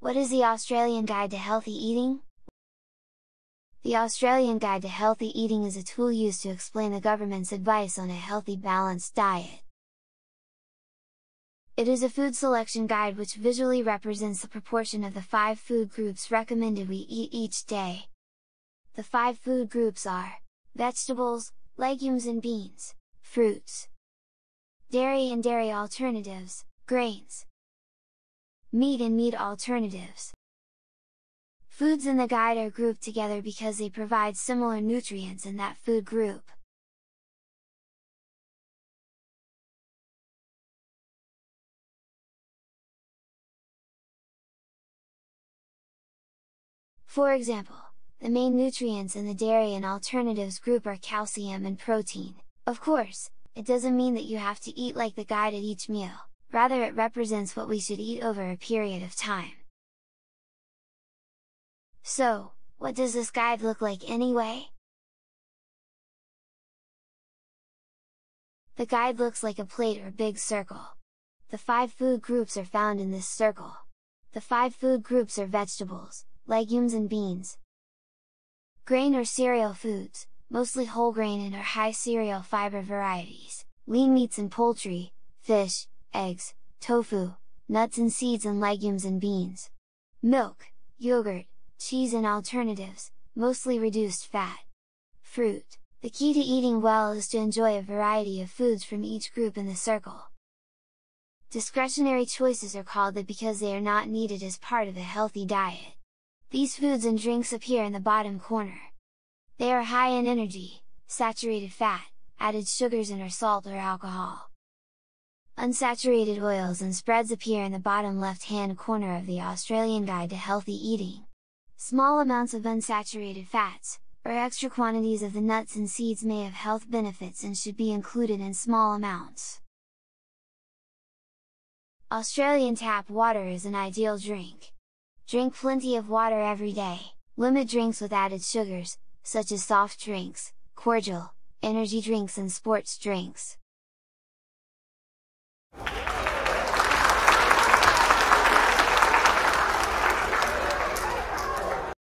What is the Australian Guide to Healthy Eating? The Australian Guide to Healthy Eating is a tool used to explain the government's advice on a healthy, balanced diet. It is a food selection guide which visually represents the proportion of the 5 food groups recommended we eat each day. The 5 food groups are: vegetables, legumes and beans, fruits, dairy and dairy alternatives, grains, meat and meat alternatives. Foods in the guide are grouped together because they provide similar nutrients in that food group. For example, the main nutrients in the dairy and alternatives group are calcium and protein. Of course, it doesn't mean that you have to eat like the guide at each meal, rather it represents what we should eat over a period of time. So, what does this guide look like anyway? The guide looks like a plate or big circle. The 5 food groups are found in this circle. The 5 food groups are vegetables, legumes and beans. Grain or cereal foods, mostly whole grain and or high cereal fiber varieties, lean meats and poultry, fish, eggs, tofu, nuts and seeds and legumes and beans. Milk, yogurt, cheese and alternatives, mostly reduced fat. Fruit. The key to eating well is to enjoy a variety of foods from each group in the circle. Discretionary choices are called that because they are not needed as part of a healthy diet. These foods and drinks appear in the bottom corner. They are high in energy, saturated fat, added sugars and or salt or alcohol. Unsaturated oils and spreads appear in the bottom left-hand corner of the Australian Guide to Healthy Eating. Small amounts of unsaturated fats, or extra quantities of the nuts and seeds may have health benefits and should be included in small amounts. Australian tap water is an ideal drink. Drink plenty of water every day, limit drinks with added sugars, such as soft drinks, cordial, energy drinks and sports drinks.